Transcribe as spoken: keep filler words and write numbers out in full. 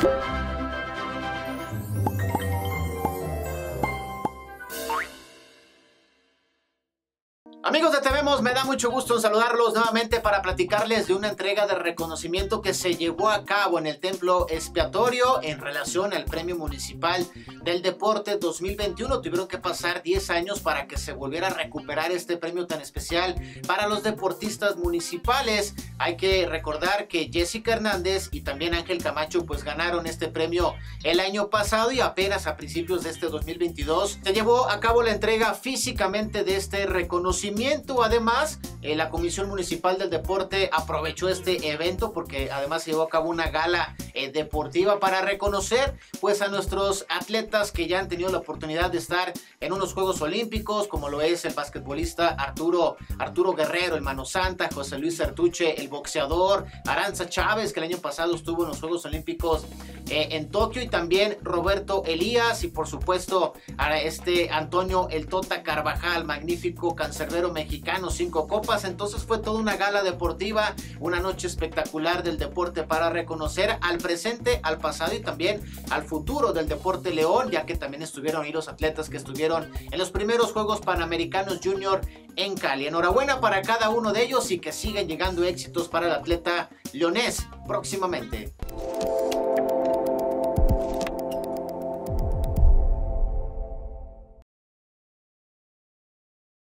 Amigos de Te Vemos, me da mucho gusto saludarlos nuevamente para platicarles de una entrega de reconocimiento que se llevó a cabo en el Templo Expiatorio en relación al Premio Municipal del Deporte dos mil veintiuno. Tuvieron que pasar diez años para que se volviera a recuperar este premio tan especial para los deportistas municipales. Hay que recordar que Jessica Hernández y también Ángel Camacho pues ganaron este premio el año pasado, y apenas a principios de este dos mil veintidós se llevó a cabo la entrega físicamente de este reconocimiento. Además, eh, la Comisión Municipal del Deporte aprovechó este evento porque además se llevó a cabo una gala eh, deportiva para reconocer pues a nuestros atletas que ya han tenido la oportunidad de estar en unos Juegos Olímpicos, como lo es el basquetbolista Arturo, Arturo Guerrero, el Mano Santa, José Luis Certuche, el boxeador Aranza Chávez, que el año pasado estuvo en los Juegos Olímpicos eh, en Tokio, y también Roberto Elías, y por supuesto a este Antonio El Tota Carvajal, magnífico cancerbero mexicano, cinco copas. Entonces fue toda una gala deportiva, una noche espectacular del deporte para reconocer al presente, al pasado y también al futuro del deporte león, ya que también estuvieron ahí los atletas que estuvieron en los primeros Juegos Panamericanos Junior en Cali. Enhorabuena para cada uno de ellos y que sigan llegando éxitos para el atleta leonés próximamente.